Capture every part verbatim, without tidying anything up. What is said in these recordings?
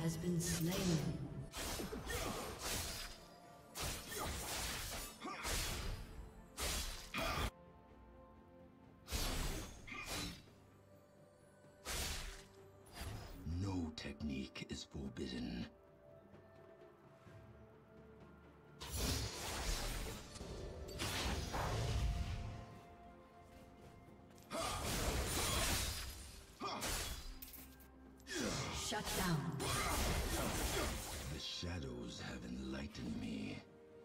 has been slain. No technique is forbidden. Shut down. The shadows have enlightened me.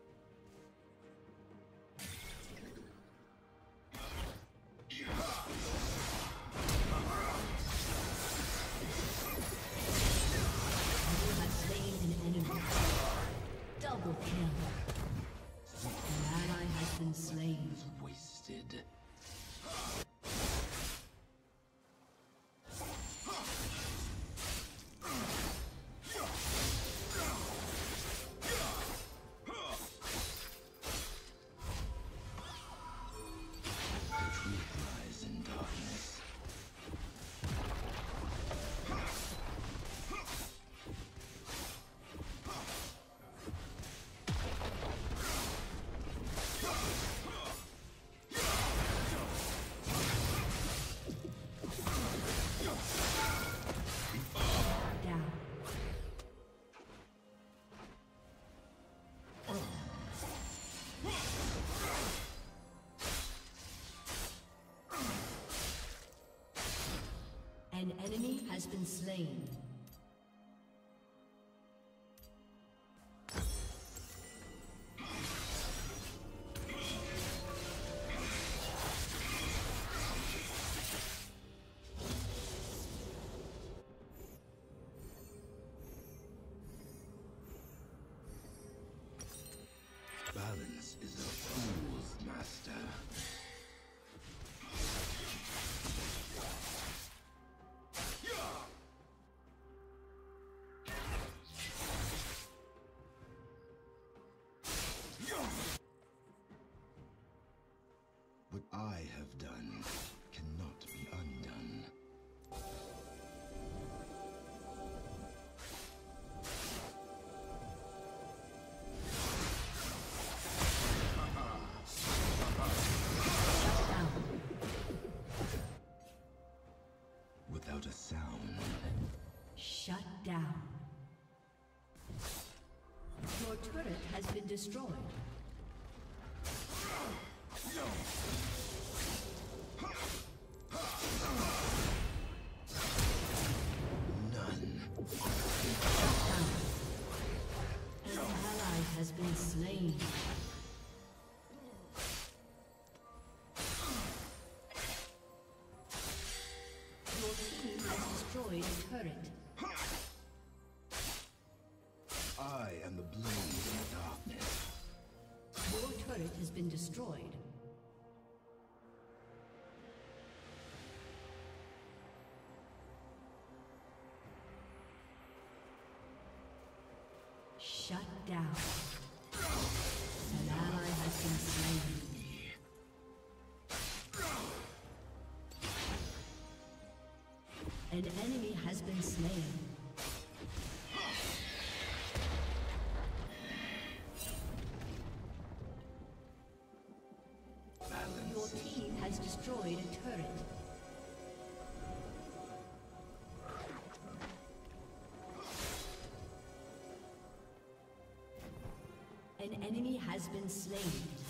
An enemy has been slain. Balance is a fool's master. What I have done cannot be undone. Without a sound. Shut down. Your turret has been destroyed. None. An ally has been slain. Your team has destroyed a turret. I am the blaze in the darkness. Your turret has been destroyed. Shut down. An ally has been slain. An enemy has been slain. Your team has destroyed a turret. An enemy has been slain.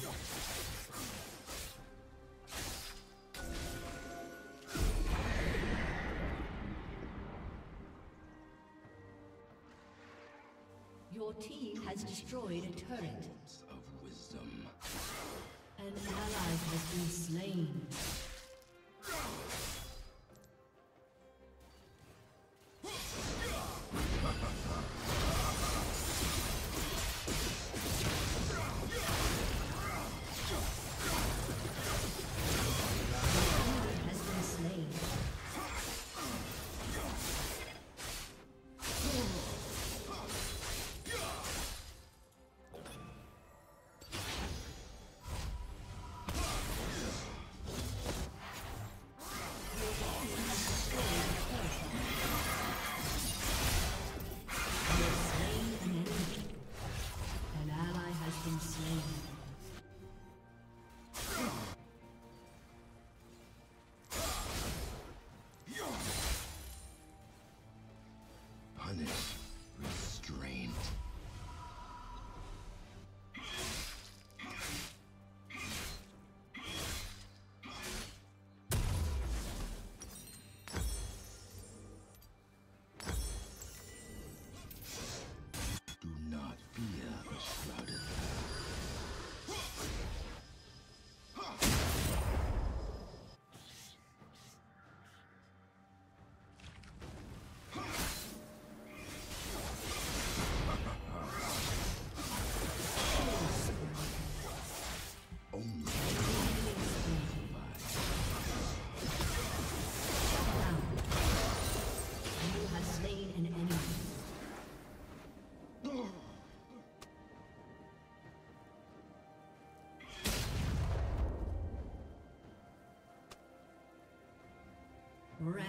Your team has destroyed a turret. Of wisdom. An ally has been slain.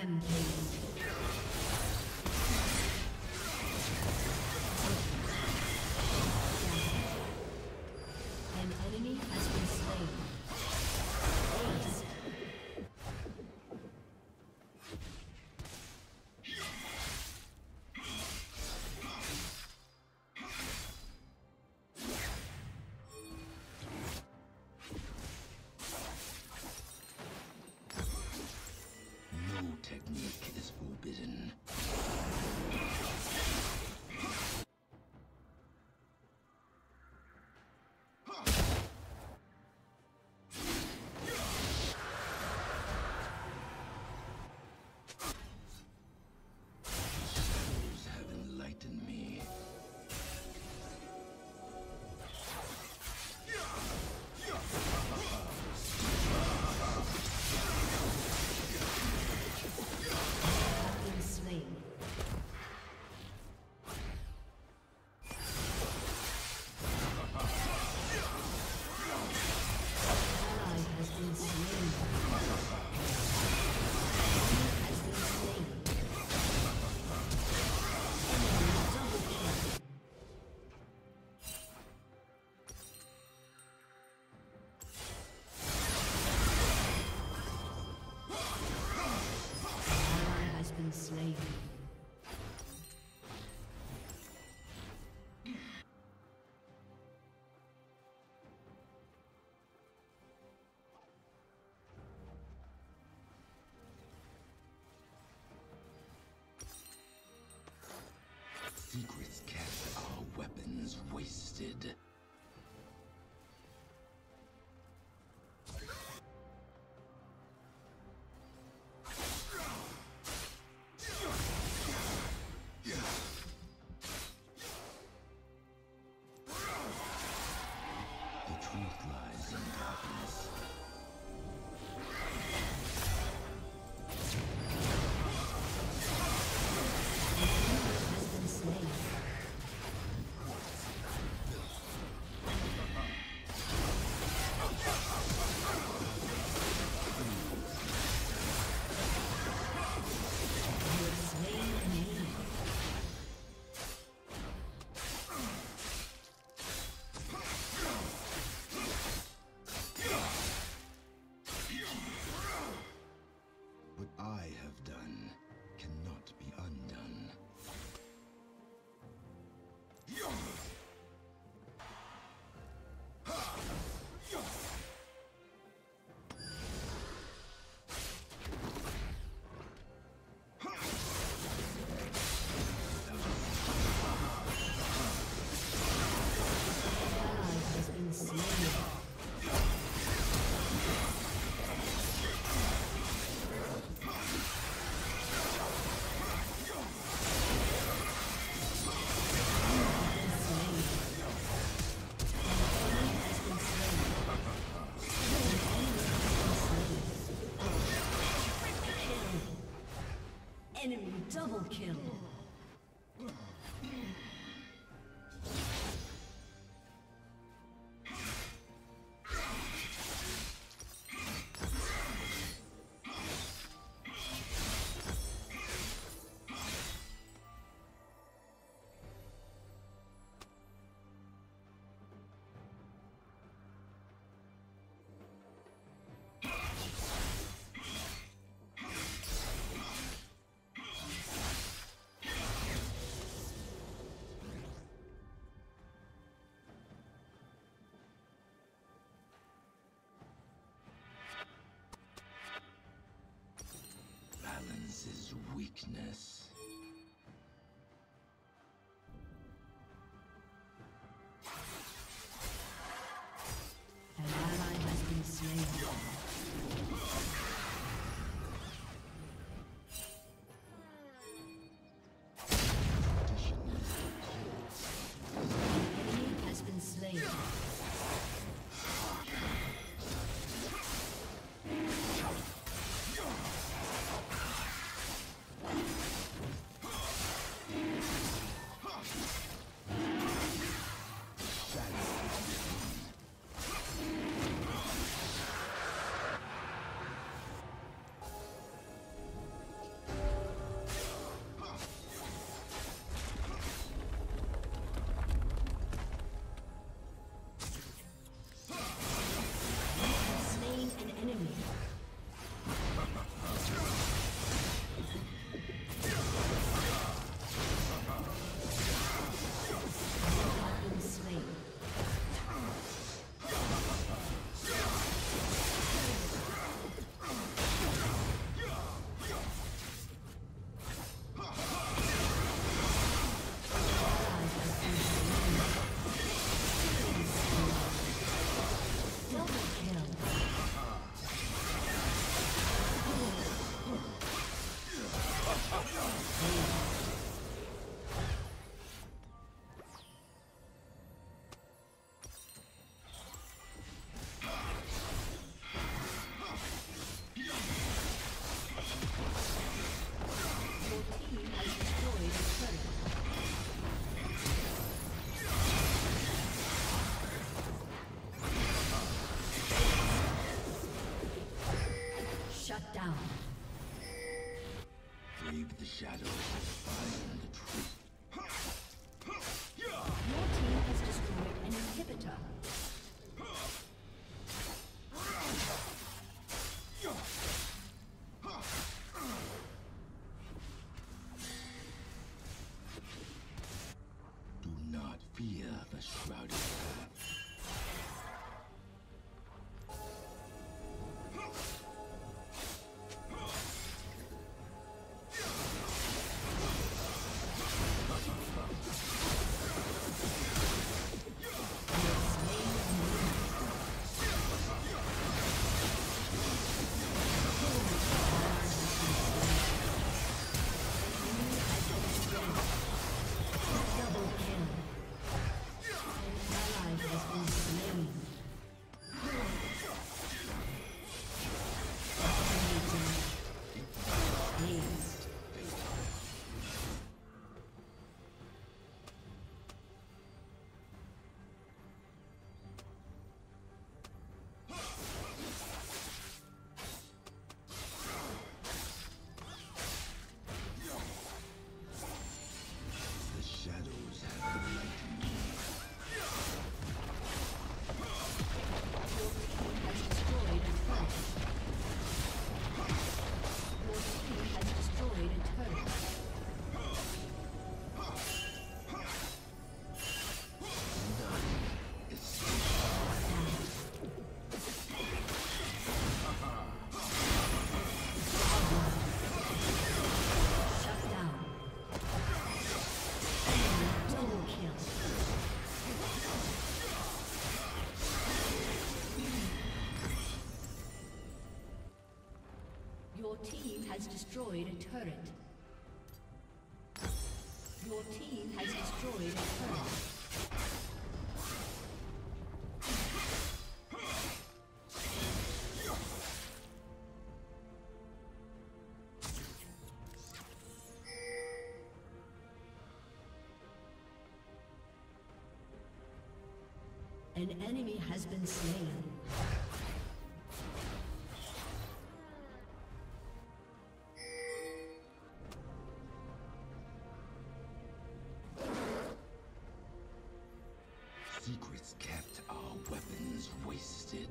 Rampage. An enemy has been slain. Ace. No technique is forbidden. Shadows have enlightened me. Been slain. Ally has been slain. Enemy has been slain. Enemy double kill. Ally has been slain. Secrets kept, our weapons wasted. The truth lies in darkness. Has been slain. You have slain an enemy. What I have done cannot be undone. Ally has been slain. Enemy double kill. down. Brave the shadows and find the truth. Your team has destroyed an inhibitor. Do not fear the shrouded path. Your team has destroyed a turret. Your team has destroyed a turret. An enemy has been slain. Secrets kept, our weapons wasted.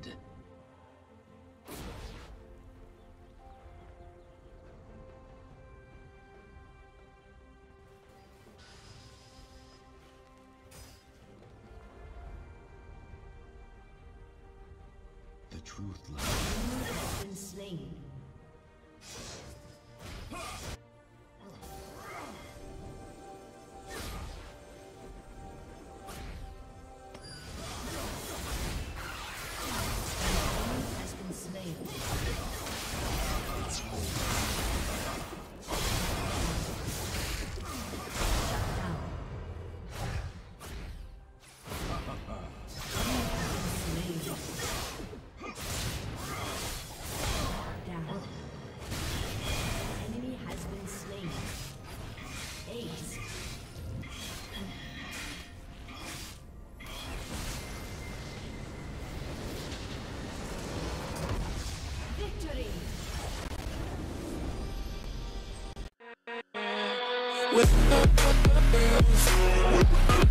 The truth lies. You have been slain.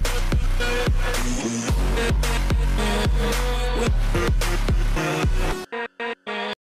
With